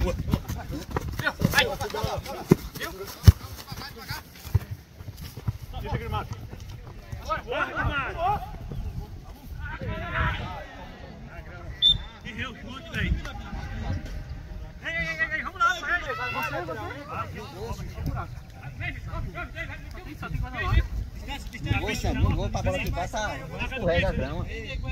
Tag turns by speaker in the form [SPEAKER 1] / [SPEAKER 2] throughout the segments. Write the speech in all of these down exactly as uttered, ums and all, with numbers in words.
[SPEAKER 1] Deixa Grimado. Bora, Grimado. Que rio, chute, velho. Ei, ei, ei, ei, vamos lá, vai. Você, você.
[SPEAKER 2] Moça, não vou pra bola ficar, tá escorrega a grama.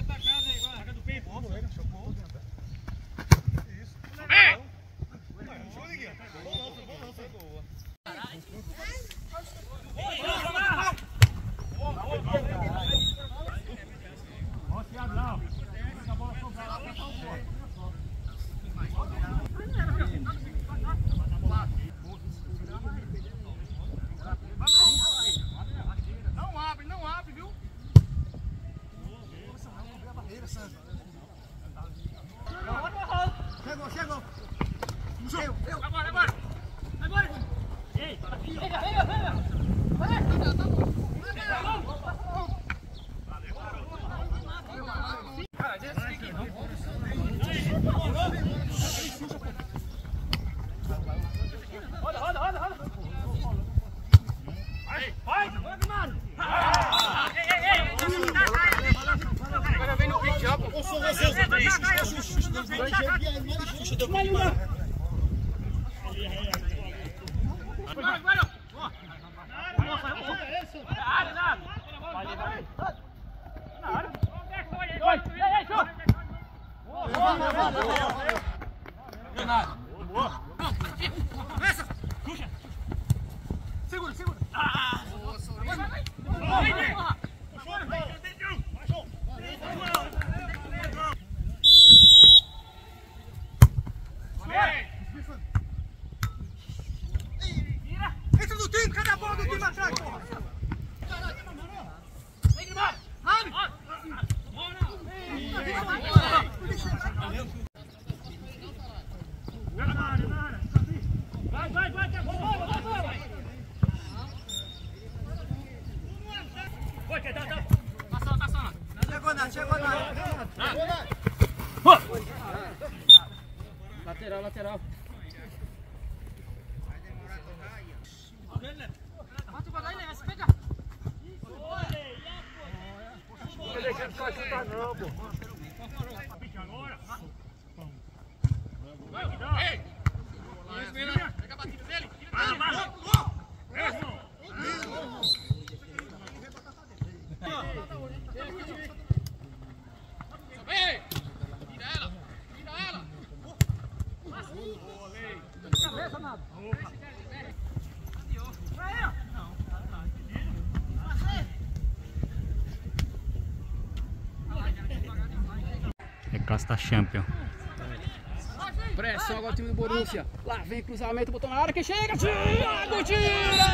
[SPEAKER 1] Não abre, não abre, viu?
[SPEAKER 3] Chegou, chegou.
[SPEAKER 1] Eu, eu. Agora, agora. Agora. Ei, pega, pega, pega. Vai. Cara, já sei que não. Roda, roda, roda, roda. Vai, vai, vai, mano. Ei, ei, ei. Agora vem no pique já, pô. Eu sou vocês, eu tô Vai, vai. Vai, vai. Nossa, é área, nada. Vai, vai. Na área. Vai, ei, ei, show. Boa, boa, boa. Não nada. Boa. Começa. Puxa. Segura, segura. Ah! Vai, vai, vai. Vai, vai. Puxou, vai. Baixou. Entra no time, cadê a bola do time atrás, porra? Vem, Grimado! Abre! Vai, vai, vai, vai, vai, vai! Foi, quer dar, dá! Passou, passou!
[SPEAKER 3] Chegou nada, chegou nada.
[SPEAKER 2] Lateral, lateral.
[SPEAKER 1] Bate o gol aí, né? Se pega!
[SPEAKER 3] Não deixa de chutar não, pô.
[SPEAKER 1] Agora! Ei! Pega a batida dele! Ah, vai! Ei! Tira ela! Tira ela!
[SPEAKER 3] Cabeça, nada.
[SPEAKER 4] É Casta Champion.
[SPEAKER 2] Pressão agora o time do Borussia. Lá vem cruzamento, botou na área, que chega, Thiago tira!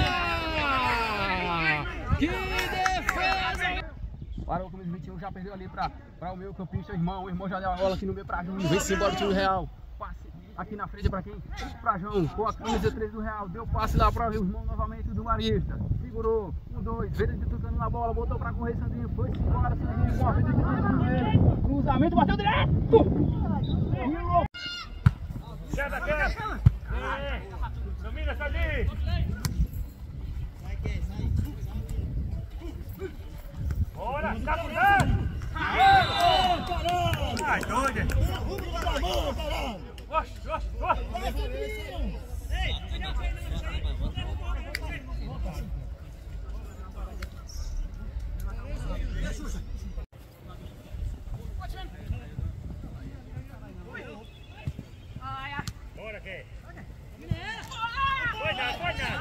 [SPEAKER 2] Que defesa! Para o camisa vinte e um já perdeu ali para o meu campista, o irmão. O irmão já deu a bola aqui no meio para João. Vem-se embora o time do Real. Passe aqui na frente para quem? Para João, com a camisa três do Real. Deu passe lá para o irmão novamente do Marista. Segurou, um, dois, verde tocando na bola, botou para correr Sandrinho. Foi-se embora, Sandrinho, com a verde tocando. Cruzamento, bateu direto!
[SPEAKER 1] Sai daqui! Domina, Sandrinho! Bora, tá cuidando! Ai, doido! Oxe, oxe, oxe! Bora, que? Foi nada, foi nada!